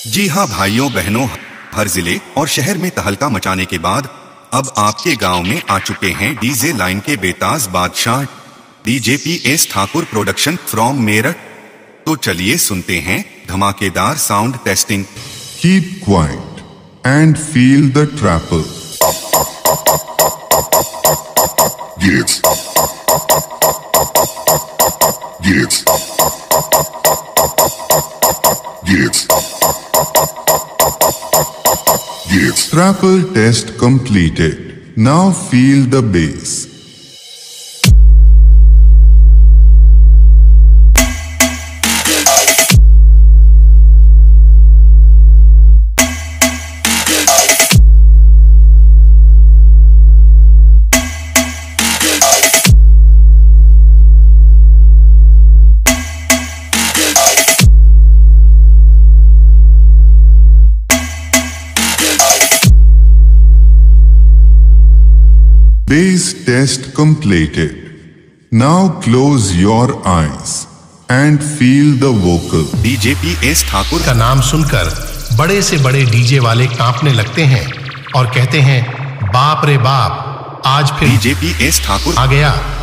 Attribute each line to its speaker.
Speaker 1: जी हाँ भाइयों बहनों, हर जिले और शहर में तहलका मचाने के बाद अब आपके गांव में आ चुके हैं डीजे लाइन के बेताज बादशाह DJ PS. Thakur production from Meerut. तो चलिए सुनते हैं धमाकेदार sound testing.
Speaker 2: Keep quiet and feel the trapper. Yes. Yes. Yes. Yes. Trapper test completed. Now feel the bass. Bass test completed. Now close your eyes and feel the vocal.
Speaker 1: DJ PS. Thakur
Speaker 3: का नाम सुनकर बड़े से बड़े DJ वाले कांपने लगते हैं और कहते हैं बाप रे बाप, आज फिर
Speaker 1: डीजे पी.एस. ठाकुर
Speaker 3: आ गया